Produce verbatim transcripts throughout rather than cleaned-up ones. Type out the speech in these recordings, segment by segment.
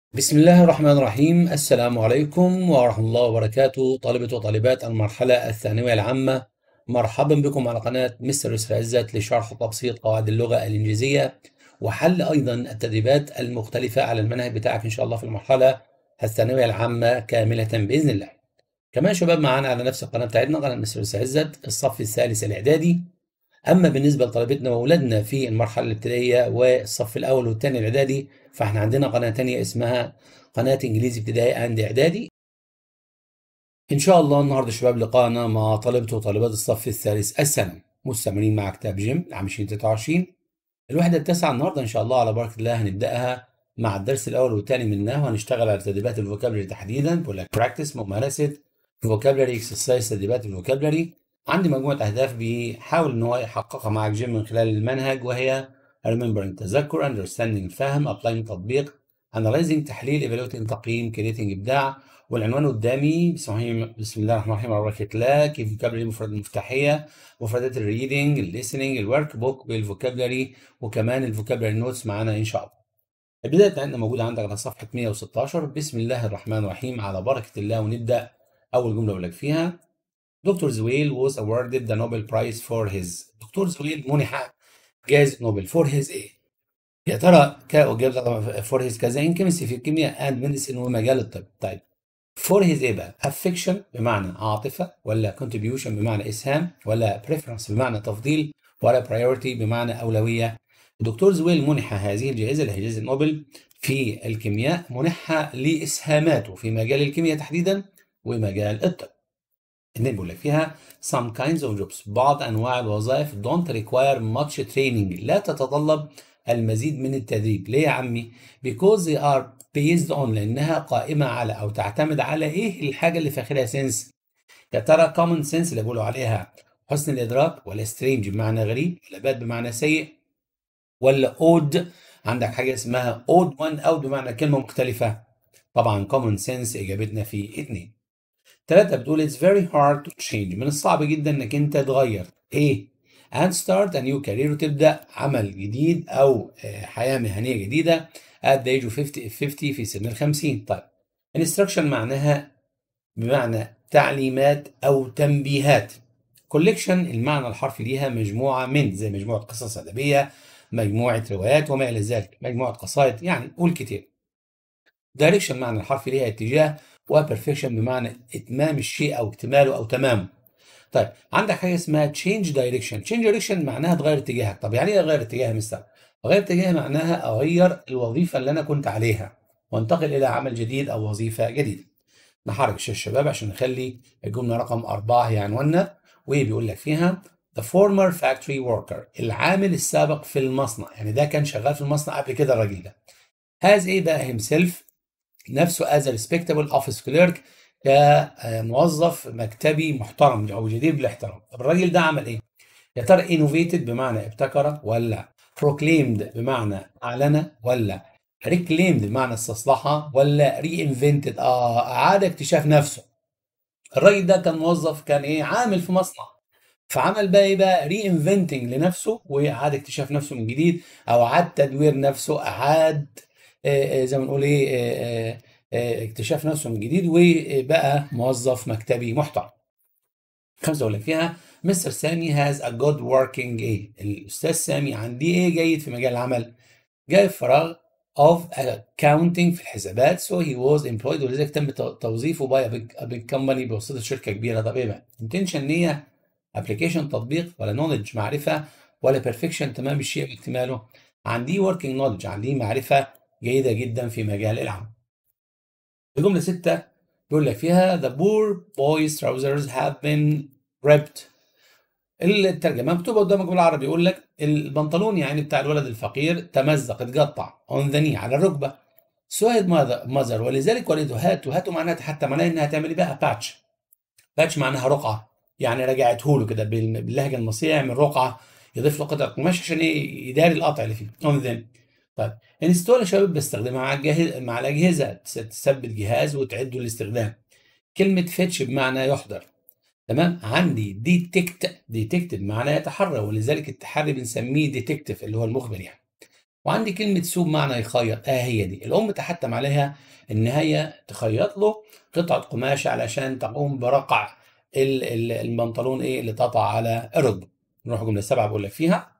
بسم الله الرحمن الرحيم. السلام عليكم ورحمة الله وبركاته، طلبة وطالبات المرحلة الثانوية العامة. مرحبا بكم على قناة مستر يسرى عزت لشرح وتبسيط قواعد اللغة الإنجليزية وحل أيضا التدريبات المختلفة على المنهج بتاعك إن شاء الله في المرحلة الثانوية العامة كاملة بإذن الله. كمان شباب معانا على نفس القناة بتاعتنا قناة مستر يسرى عزت الصف الثالث الإعدادي. أما بالنسبة لطلبتنا وأولادنا في المرحلة الابتدائية والصف الأول والثاني الإعدادي فإحنا عندنا قناة تانية اسمها قناة إنجليزي ابتدائي أند إعدادي. إن شاء الله النهاردة شباب لقاءنا مع طلبة وطالبات الصف الثالث الثانوي مستمرين مع كتاب جيم لعام ألفين وتلاتة وعشرين. الوحدة التاسعة النهاردة إن شاء الله على بركة الله هنبدأها مع الدرس الأول والثاني منها، وهنشتغل على تدريبات الفوكابلري تحديدا بقول لك براكتس ممارسة فوكابلري اكسرسايز تدريبات الفوكابلري. عندي مجموعة أهداف بيحاول إن هو يحققها معك جيم من خلال المنهج، وهي remembering تذكر، understanding فهم، applying تطبيق، analyzing تحليل، evaluating تقييم، creating إبداع. والعنوان قدامي بسم الله بسم الله الرحمن الرحيم على بركة الله كيف فوكابلري مفرد مفتاحية، مفردات الريدنج، الليسننج، الورك بوك بالفوكابلري، وكمان الفوكابلري نوتس معانا إن شاء الله. البداية بتاعتنا موجودة عندك على صفحة مية وستاشر. بسم الله الرحمن الرحيم على بركة الله، ونبدأ. أول جملة أقول لك فيها دكتور زويل was awarded the Nobel Prize for his. دكتور زويل منح جائزة نوبل for his إيه؟ يا ترى جائزة for his كذا in chemistry في الكيمياء and medicine ومجال الطب. طيب for his إيه بقى؟ affection بمعنى عاطفة، ولا contribution بمعنى إسهام، ولا preference بمعنى تفضيل، ولا priority بمعنى أولوية؟ الدكتور زويل منح هذه الجائزة اللي هي جائزة نوبل في الكيمياء، منحها لإسهاماته في مجال الكيمياء تحديدا ومجال الطب. اتنين بيقول لك فيها some kinds of jobs بعض أنواع الوظائف don't require much training لا تتطلب المزيد من التدريب. ليه يا عمي؟ because they are based on لأنها قائمة على أو تعتمد على إيه الحاجة اللي في آخرها sense. يا ترى common sense اللي بيقولوا عليها حسن الإدراك، ولا strange بمعنى غريب، ولا bad بمعنى سيء، ولا odd عندك حاجة اسمها odd one out بمعنى كلمة مختلفة؟ طبعا common sense إجابتنا في اتنين. ثلاثة بتقول it's very hard to change من الصعب جدا انك انت تغير ايه and start a new career وتبدأ عمل جديد او حياة مهنية جديدة at the age of fifty fifty في سن الخمسين. طيب instruction معناها بمعنى تعليمات او تنبيهات. collection المعنى الحرفي ليها مجموعة من، زي مجموعة قصص أدبية، مجموعة روايات وما إلى ذلك، مجموعة قصائد، يعني قول كتير. direction معنى الحرفي ليها اتجاه، وبرفكشن بمعنى اتمام الشيء او اكتماله او تمامه. طيب عندك حاجه اسمها change direction. change direction معناها تغير اتجاهك. طب يعني ايه اغير اتجاهي يا مستر؟ اغير اتجاهي معناها اغير الوظيفه اللي انا كنت عليها وانتقل الى عمل جديد او وظيفه جديده. نحرك الشاشه الشباب عشان نخلي الجمله رقم أربعة هي عنواننا، وبيقول لك فيها the former factory worker العامل السابق في المصنع، يعني ده كان شغال في المصنع قبل كده الراجل ده. has ايه بقى himself نفسه as a respectable office clerk كموظف مكتبي محترم او جدير بالاحترام. طب الراجل ده عمل ايه؟ يا ترى innovated بمعنى ابتكر، ولا proclaimed بمعنى اعلن، ولا reclaimed بمعنى استصلحها، ولا reinvented اه اعاد اكتشاف نفسه؟ الراجل ده كان موظف، كان ايه؟ عامل في مصنع، فعمل بقى ايه بقى؟ reinventing لنفسه واعاد اكتشاف نفسه من جديد، او اعاد تدوير نفسه، اعاد آه، آه، زي ما نقول ايه آه، آه، آه، اكتشاف نفسه من جديد وبقى موظف مكتبي محترم. خمسة اقول لك فيها مستر سامي هاز ا جود وركينج ايه الاستاذ سامي عندي ايه جيد في مجال العمل؟ جاء فراغ of accounting في الحسابات so he was employed ولذلك تم توظيفه by a big, a big company بواسطة شركة كبيرة. طب ايه بقى؟ intention نية، application تطبيق، ولا knowledge معرفة، ولا perfection تمام الشيء واكتماله؟ عندي working knowledge عندي معرفة جيدة جدا في مجال العمل. الجملة ستة بيقول لك فيها the poor boy's trousers have been ripped. الترجمة مكتوبة قدامك بالعربي، يقول لك البنطلون يعني بتاع الولد الفقير تمزق اتقطع on the knee على الركبة. سويد ماذر ولذلك والده هاتوا هاتوا معناها حتى معناها انها تعمل بقى باتش. باتش معناها رقعة، يعني رجعته له كده باللهجة المصرية، يعمل رقعة، يضيف له قطعة قماش عشان ايه؟ يداري القطع اللي فيه on the. طيب انستول يا شباب بستخدمها مع الجهاز مع الأجهزة، تثبت جهاز وتعده للاستخدام. كلمة فيتش بمعنى يحضر. تمام. عندي ديتكت، ديتكت بمعنى يتحرى، ولذلك التحري بنسميه ديتكتيف اللي هو المخبر يعني. وعندي كلمة سوق معنى يخيط، اه هي دي الأم تحتم عليها إن هي تخيط له قطعة قماش علشان تقوم برقع ال- ال- البنطلون إيه اللي تقطع على الركبة. نروح جملة سبعة بقول لك فيها.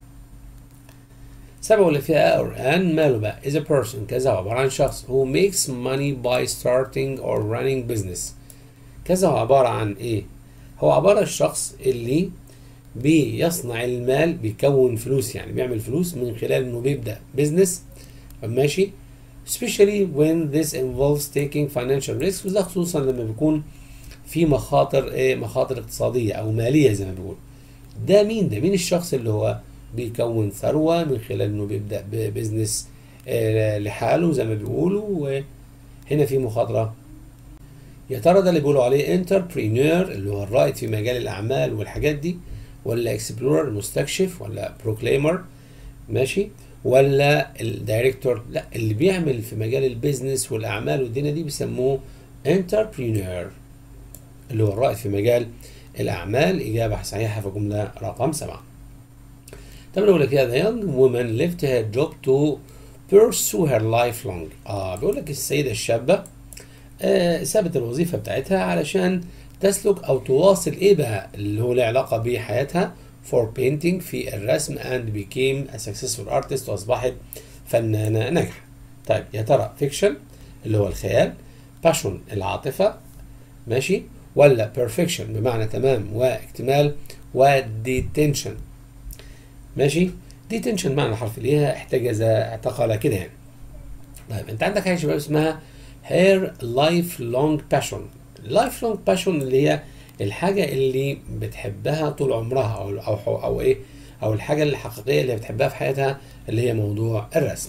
سبعة بقول لك فيها اور ان ماله بقى is a person كذا هو عبارة عن شخص who makes money by starting or running business. كذا هو عبارة عن إيه؟ هو عبارة عن الشخص اللي بيصنع المال، بيكون فلوس، يعني بيعمل فلوس من خلال انه بيبدأ بيزنس. ماشي. especially when this involves taking financial risks، وده خصوصا لما بيكون في مخاطر ايه مخاطر اقتصادية او مالية زي ما بيقول. ده مين ده مين الشخص اللي هو بيكون ثروة من خلال انه بيبدأ ببزنس اه لحاله زي ما بيقولوا، وهنا في مخاطرة. يا ترى ده اللي بيقولوا عليه انتربرينور اللي هو الرائد في مجال الاعمال والحاجات دي، ولا اكسبلورر المستكشف، ولا بروكليمر ماشي، ولا الدايركتور؟ لا، اللي بيعمل في مجال البيزنس والاعمال والدنيا دي بيسموه انتربرينور اللي هو الرائد في مجال الاعمال. اجابه صحيحه في جمله رقم سبعة. طب بيقول لك the young woman left her job to pursue her lifelong. اه بيقول لك السيده الشابه آه سابت الوظيفه بتاعتها علشان تسلك او تواصل ايه بقى اللي هو له علاقه بحياتها for painting في الرسم and became a successful artist واصبحت فنانه ناجحه. طيب يا ترى fiction اللي هو الخيال، passion العاطفه ماشي، ولا perfection بمعنى تمام واكتمال، وديتنشن ماشي. ديتنشن معنى حرف ليها احتجز اعتقل كده يعني. طيب انت عندك حاجه يا شباب اسمها her lifelong passion. lifelong passion اللي هي الحاجة اللي بتحبها طول عمرها أو أو أو إيه أو الحاجة الحقيقية اللي بتحبها في حياتها اللي هي موضوع الرسم.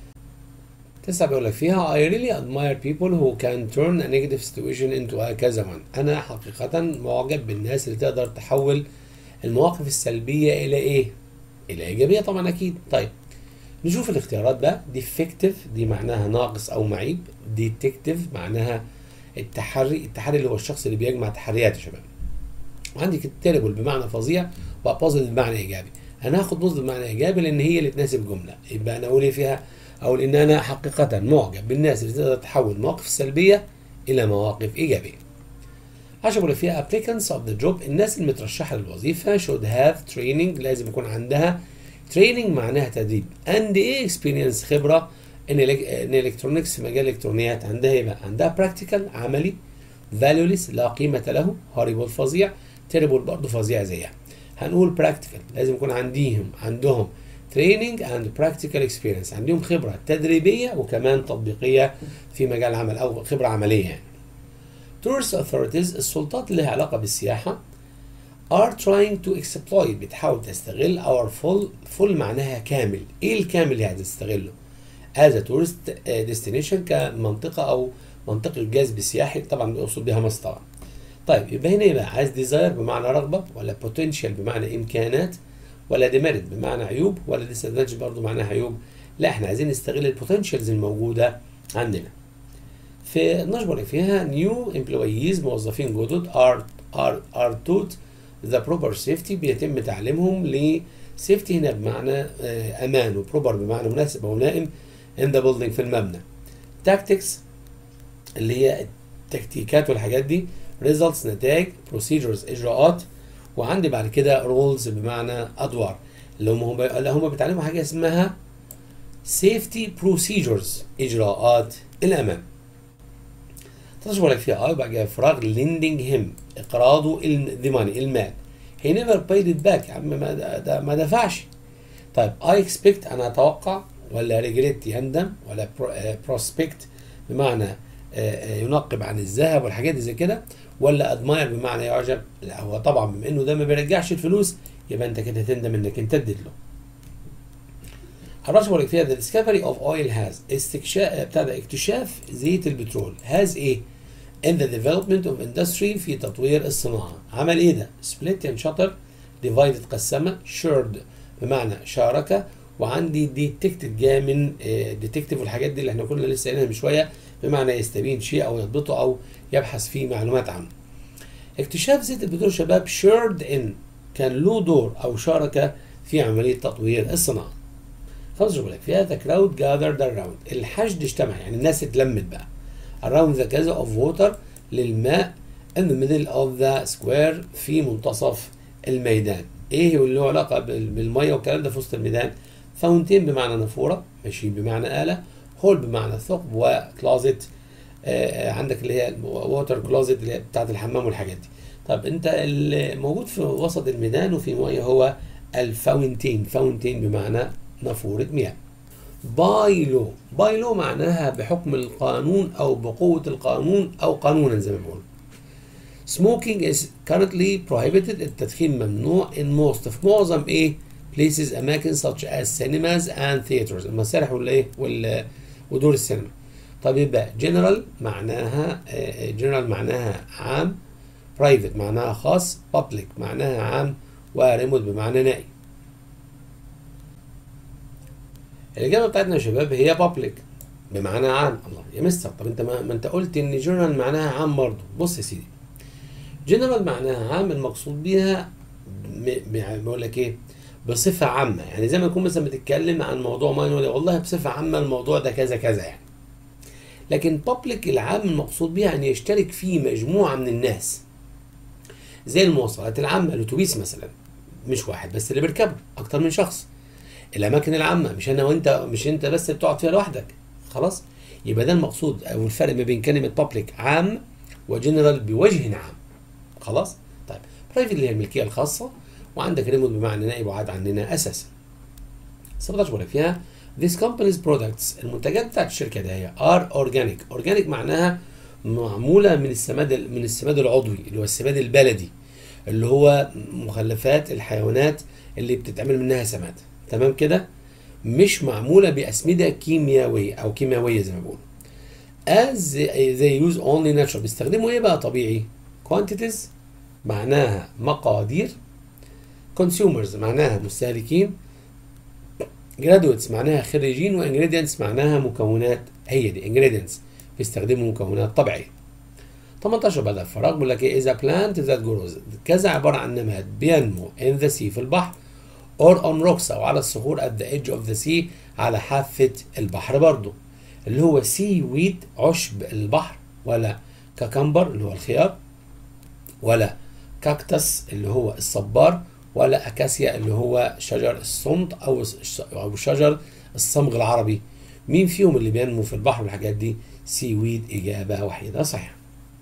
تسعة بيقول لك فيها I really admire people who can turn a negative situation into a كذا one. أنا حقيقة معجب بالناس اللي تقدر تحول المواقف السلبية إلى إيه؟ إلى إيجابية طبعا أكيد. طيب نشوف الاختيارات بقى. defective دي معناها ناقص أو معيب. detective معناها التحري، التحري اللي هو الشخص اللي بيجمع تحريات يا شباب. وعندي terrible بمعنى فظيع، وبوزيتيف بمعنى ايجابي. انا هاخد بوزيتيف بمعنى ايجابي لان هي اللي تناسب الجمله، يبقى انا اقول ايه فيها؟ اقول ان انا حقيقه معجب بالناس اللي تقدر تحول المواقف السلبيه الى مواقف ايجابيه. عشان بقول فيها applicants of the job الناس المترشحه للوظيفه should have training لازم يكون عندها training معناها تدريب and ايه experience خبره ان الكترونكس في مجال الالكترونيات. عندها ايه بقى؟ عندها practical عملي، valueless لا قيمه له، horrible فظيع، terrible برضه فظيع زيها. هنقول practical لازم يكون عندهم عندهم training and practical experience، عندهم خبره تدريبيه وكمان تطبيقيه في مجال العمل او خبره عمليه يعني. tourist authorities السلطات اللي لها علاقه بالسياحه are trying to exploit بتحاول تستغل our full full معناها كامل. ايه الكامل اللي هتستغله؟ as a tourist destination كمنطقه او منطقه جذب سياحي، طبعا بيقصد بها مصر طبعا. طيب يبقى هنا يبقى عايز desire بمعنى رغبه، ولا potential بمعنى امكانات، ولا demerit بمعنى عيوب، ولا disadvantage برضه معناها عيوب؟ لا احنا عايزين نستغل البوتنشالز الموجوده عندنا. في النشبة فيها new employees موظفين جدد are are are taught the proper safety بيتم تعليمهم ل safety هنا بمعنى امان، و proper بمعنى مناسب او ملائم in the building في المبنى. tactics اللي هي التكتيكات والحاجات دي. results نتائج. procedures اجراءات. وعندي بعد كده roles بمعنى ادوار اللي هم هم اللي هم بيتعلموا حاجه اسمها safety procedures اجراءات الامان. تشبه لك فيها اي بقى فراغ lending him اقراضه the money المال. he never paid it back يا عم ما, ده ما دفعش. طيب I expect انا اتوقع، ولا regret يندم، ولا prospect بمعنى ينقب عن الذهب والحاجات دي زي كده، ولا admire بمعنى يعجب. لا هو طبعا بما انه ده ما بيرجعش الفلوس يبقى انت كده تندم انك انت اديت له. هنرشح لك فيها the discovery of oil has استكشاف بتاع ده اكتشاف زيت البترول has ايه in the development of industry في تطوير الصناعة. عمل ايه ده؟ split ينشطر، divided قسمة، shared بمعنى شارك، وعندي detected جاء من detective والحاجات دي اللي احنا كنا لسه قايلينها من شوية بمعنى يستبين شيء او يضبطه او يبحث فيه معلومات عنه. اكتشاف زيت البترول شباب shared in كان له دور او شارك في عملية تطوير الصناعة. خلاص بقول لك فيها the crowd gathered around، الحشد اجتمع يعني الناس اتلمت بقى around the كذا of water للماء in the middle of the square في منتصف الميدان. ايه اللي له علاقه بالميه والكلام ده في وسط الميدان؟ فاونتين بمعنى نافوره، ماشي بمعنى آلة، هول بمعنى ثقب، وكلازت آه عندك اللي هي ووتر كلازت اللي هي بتاعت الحمام والحاجات دي. طب انت اللي موجود في وسط الميدان وفي ميه هو الفاونتين، فاونتين بمعنى نافوره مياه. باي لو، باي لو معناها بحكم القانون او بقوه القانون او قانونا زي ما بيقولوا. Smoking is currently prohibited، التدخين ممنوع in most في معظم ايه places اماكن such as cinemas and theaters، المسارح والايه وال ودور السينما. طب يبقى general معناها general معناها عام، private معناها خاص، public معناها عام، وريموت بمعنى نائي. الإجابة بتاعتنا يا شباب هي public بمعنى عام. الله يا مستر، طب انت ما, ما انت قلت ان general معناها عام برضه. بص يا سيدي، جنرال معناها عام، المقصود بيها بقول لك ايه بصفه عامه، يعني زي ما يكون مثلا بتتكلم عن موضوع معين والله بصفه عامه الموضوع ده كذا كذا يعني. لكن بابليك العام المقصود بيها ان يشترك فيه مجموعه من الناس، زي المواصلات العامه، الاتوبيس مثلا مش واحد بس اللي بيركبه، اكتر من شخص. الاماكن العامه مش انا وانت، مش انت بس بتقعد فيها لوحدك، خلاص. يبقى ده المقصود او الفرق ما بين كلمه بابليك عام وجنرال بوجه عام، خلاص. طيب برايفت اللي هي الملكيه الخاصه، وعندك ريموت بمعنى نائب وعاد عننا اساسا. سبعتاشر بقول فيها this company's products، المنتجات بتاعت الشركه دي هي are organic. organic معناها معموله من السماد من السماد العضوي اللي هو السماد البلدي، اللي هو مخلفات الحيوانات اللي بتتعمل منها سماد، تمام كده؟ مش معموله باسمده كيميائيه او كيميائيه زي ما بيقولوا. as they use only natural، بيستخدموا ايه بقى طبيعي؟ quantities معناها مقادير، consumers معناها مستهلكين، graduates معناها خريجين، و ingredients معناها مكونات، هي دي ingredients بيستخدموا مكونات طبيعية. تمنتاشر بدأ الفراغ بيقول لك ايه is a plant that grows، كذا عبارة عن نبات بينمو in the sea في البحر or on rocks أو على الصخور at the edge of the sea على حافة البحر برضو، اللي هو seaweed عشب البحر، ولا كاكمبر اللي هو الخيار، ولا كاكتس اللي هو الصبار، ولا اكاسيا اللي هو شجر الصمت او او شجر الصمغ العربي. مين فيهم اللي بينمو في البحر والحاجات دي؟ سي ويد، اجابه وحيده صحيحه.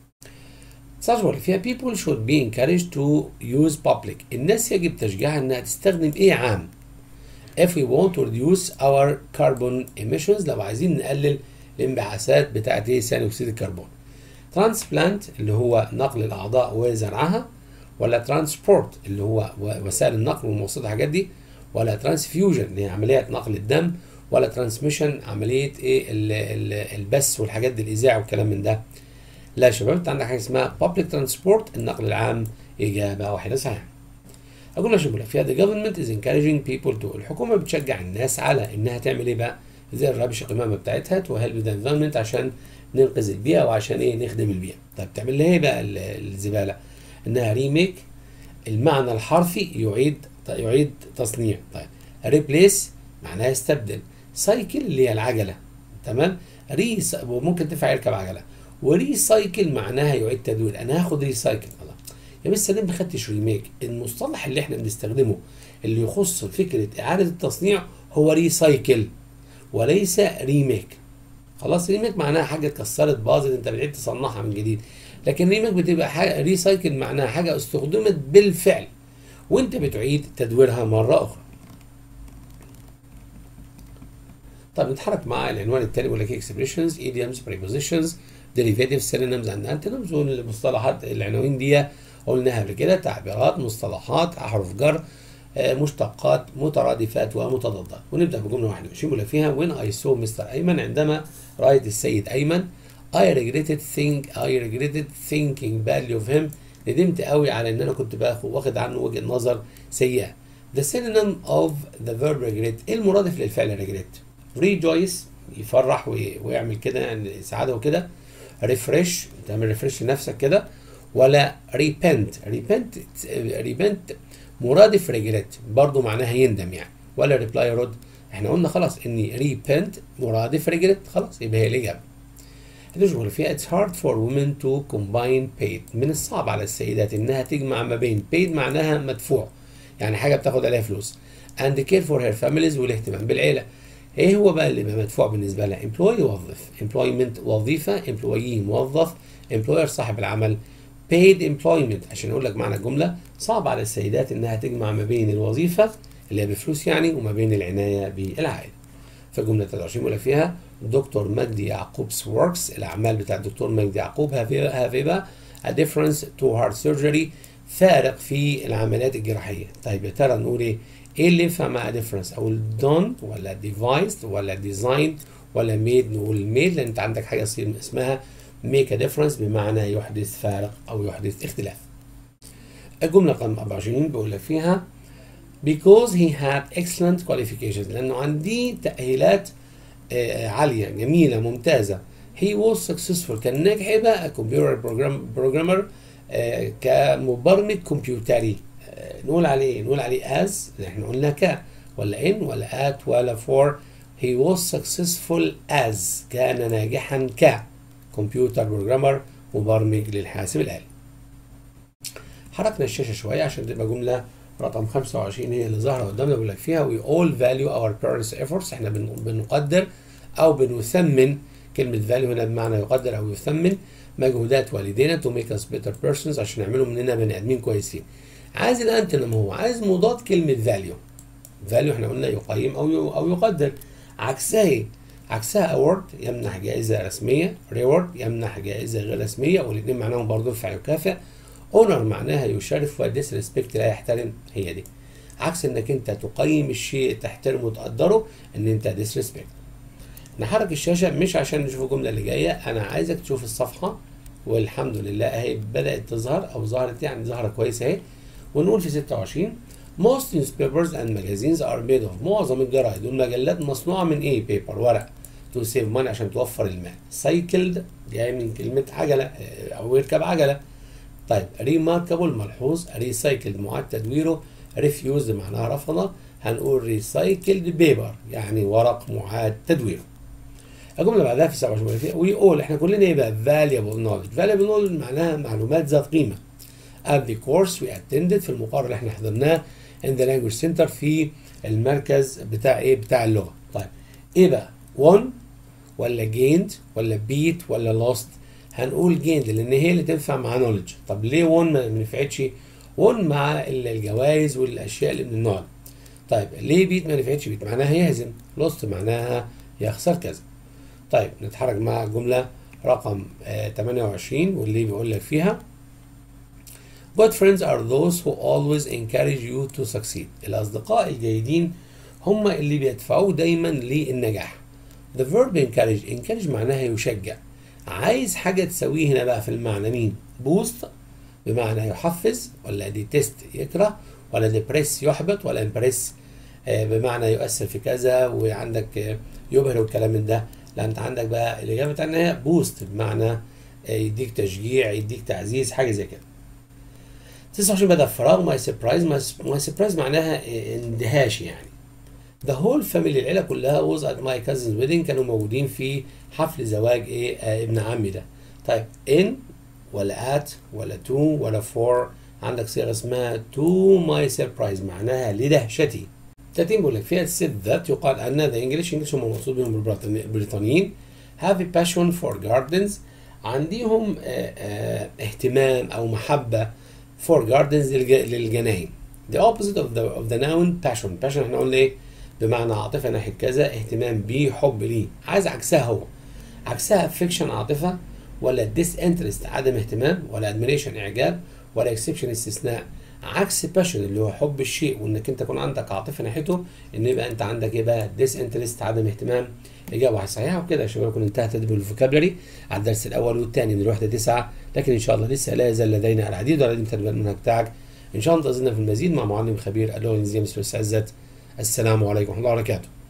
تسعتاشر اللي فيها people should be encouraged to use public، الناس يجب تشجيعها انها تستخدم ايه عام. if we want to reduce our carbon emissions، لو عايزين نقلل الانبعاثات بتاعت ايه ثاني اكسيد الكربون. ترانسبلانت اللي هو نقل الاعضاء وزرعها، ولا ترانسبورت اللي هو وسائل النقل والمواصلات الحاجات دي، ولا ترانسفيوجن اللي هي عمليه نقل الدم، ولا ترانسميشن عمليه ايه البث والحاجات دي الاذاعه والكلام من ده. لا يا شباب، انت عندك حاجه اسمها public transport النقل العام، اجابه واحده صحيحه. اقول لك شباب فيها the government is encouraging people to، الحكومه بتشجع الناس على انها تعمل ايه بقى؟ زي الربش القمامه بتاعتها to help the environment عشان ننقذ البيئه وعشان ايه نخدم البيئه. طيب تعمل لها ايه بقى الزباله؟ انها ريميك، المعنى الحرفي يعيد يعيد تصنيع. طيب ريبليس معناها يستبدل، سايكل اللي هي العجله، تمام؟ ري وممكن تنفع يركب عجله، وريسايكل معناها يعيد تدوير، انا هاخد ريسايكل. الله يا مستر ليه ما خدتش ريميك؟ المصطلح اللي احنا بنستخدمه اللي يخص فكره اعاده التصنيع هو ريسايكل وليس ريميك. خلاص، ريميك معناها حاجه اتكسرت باظت انت بتعيد تصنعها من جديد، لكن ريميك بتبقى حاجه ريسايكل معناها حاجه استخدمت بالفعل وانت بتعيد تدويرها مره اخرى. طب نتحرك مع العنوان التالي بيقول لك expressions, idioms, prepositions, derivatives, synonyms and antonyms، والمصطلحات العناوين دي قلناها قبل كده، تعبيرات، مصطلحات، احرف جر، مشتقات، مترادفات ومتضادات. ونبدا بجمله واحده وعشرين بيقول فيها when I saw مستر ايمن، عندما رايت السيد ايمن I regretted think I regretted thinking badly of him، ندمت قوي على ان انا كنت باخد واخد عنه وجهه نظر سيئه. The synonym of the verb regret، ايه المرادف للفعل regret؟ rejoice يفرح ويعمل كده يعني سعاده وكده، refresh تعمل ريفرش لنفسك كده، ولا repent repent repent مرادف regret برضه معناها يندم يعني، ولا reply رد احنا قلنا خلاص ان repent مرادف regret، خلاص يبقى هي الإجابة. الجملة فيها it's hard for women to combine paid. من الصعب على السيدات انها تجمع ما بين paid معناها مدفوع، يعني حاجة بتاخد عليها فلوس، and care for her families والاهتمام بالعيلة. ايه هو بقى اللي مدفوع بالنسبة لها؟ employee وظف، employment وظيفة، employee موظف، employer صاحب العمل، paid employment. عشان اقول لك معنى الجملة، صعب على السيدات انها تجمع ما بين الوظيفة اللي هي بفلوس يعني وما بين العناية بالعائلة. فالجملة تلاتة وعشرين بيقول لك فيها دكتور مجدي يعقوب's works، الأعمال بتاع الدكتور مجدي يعقوب هافيبا a difference to heart surgery، فارق في العمليات الجراحية. طيب يا ترى نقول ايه؟ ايه اللي ينفع مع difference؟ أو done ولا devised ولا designed ولا made؟ نقول made لأن أنت عندك حاجة اسمها make a difference بمعنى يحدث فارق أو يحدث اختلاف. الجملة رقم أربعة وعشرين بيقول لك فيها because he had excellent qualifications، لأنه عندي تأهيلات عالية جميلة ممتازة. he was successful، كان ناجح يبقى computer programmer، كمبرمج كمبيوتري. نقول عليه نقول عليه as، احنا قلنا ك ولا in ولا at ولا for. he was successful as، كان ناجحا ك كمبيوتر بروجرامر مبرمج للحاسب الآلي. حركنا الشاشة شوية عشان تبقى جملة رقم خمسة وعشرين هي اللي ظاهرة قدامنا. بيقول لك فيها we all value our parents' efforts، احنا بنقدر أو بنثمن، كلمة value هنا بمعنى يقدر أو يثمن مجهودات والدينا to make us better persons، عشان يعملوا مننا بني آدمين كويسين. عايز الأنتونيم، هو عايز مضاد كلمة value. value احنا قلنا يقيم أو أو يقدر. عكسها ايه؟ عكسها award يمنح جائزة رسمية، reward يمنح جائزة غير رسمية، والاثنين معناهم برضه فعل يكافئ. honor معناها يشرف، وديسريسبكت لا يحترم، هي دي. عكس انك انت تقيم الشيء تحترمه وتقدره، ان انت ديسريسبكت. نحرك الشاشة مش عشان نشوف الجملة اللي جاية، انا عايزك تشوف الصفحة، والحمد لله اهي بدأت تظهر او ظهرت، يعني ظهرة كويسة اهي. ونقول في ستة وعشرين most newspapers and magazines are made of، معظم الجرائد والمجلات مصنوعة من ايه؟ paper ورق. to save money عشان توفر المال. cycled جاي من كلمة عجلة او يركب عجلة. طيب ريماركابل ملحوظ، ريسايكلد معاد تدويره، ريفيوز معناها رفض، هنقول ريسايكلد بيبر يعني ورق معاد تدويره. الجمله اللي بعدها في سبعة وعشرين وي اول، احنا كلنا ايه بقى؟ valuable knowledge. valuable knowledge معناها معلومات ذات قيمه. at the course we attended، في المقرر اللي احنا حضرناه in the language center في المركز بتاع ايه؟ بتاع اللغه. طيب ايه بقى؟ won ولا gained ولا beat ولا lost؟ هنقول gained لان هي اللي تنفع مع knowledge. طب ليه won ما نفعتش؟ won مع الجوائز والاشياء اللي من النوع ده. طيب ليه beat ما نفعتش؟ beat معناها يهزم، lost معناها يخسر كذا. طيب نتحرك مع الجمله رقم آه ثمانية وعشرين واللي بيقول لك فيها good friends are those who always encourage you to succeed. الاصدقاء الجيدين هم اللي بيدفعوك دايما للنجاح. the verb encourage، encourage معناها يشجع. عايز حاجة تسويه هنا بقى في المعنى مين؟ بوست بمعنى يحفز، ولا ديتست يكره، ولا ديبريس يحبط، ولا امبريس بمعنى يؤثر في كذا وعندك يبهر والكلام من ده. لا انت عندك بقى الإجابة بتاعتنا هي بوست بمعنى يديك تشجيع، يديك تعزيز، حاجة زي كده. تسعة وعشرين بدأ فراغ ماي سربرايز، ماي سربرايز معناها اندهاش يعني. The whole family العيلة كلها was at my cousin's wedding، كانوا موجودين في حفل زواج ايه آه ابن عمي ده. طيب in ولا at ولا to ولا for، عندك صيغة اسمها to my surprise معناها لدهشتي. ثلاثين بيقول لك فيها said that، يقال أن the English English هم مقصود بهم البريطانيين have a passion for gardens، عندهم آه آه اهتمام أو محبة for gardens للجناين. the opposite of the of the noun passion. passion احنا قلنا ايه؟ بمعنى عاطفة ناحية كذا، اهتمام بيه، حب ليه. عايز عكسها هو. عكسها affection عاطفة، ولا disinterest عدم اهتمام، ولا admiration اعجاب، ولا exception استثناء. عكس passion اللي هو حب الشيء وانك انت يكون عندك عاطفة ناحيته، ان يبقى انت عندك ايه بقى؟ disinterest عدم اهتمام. اجابة صحيحة. وكده يا شباب نكون انتهت تدريب الفوكابلري على الدرس الاول والثاني من الوحدة تسعة، لكن ان شاء الله لسه لا يزال لدينا العديد والعديد من تدريبات المنهج بتاعك. ان شاء الله انتظرنا في المزيد مع معلم خبير اللغة الانجليزية مستر عزت. السلام عليكم ورحمة الله وبركاته.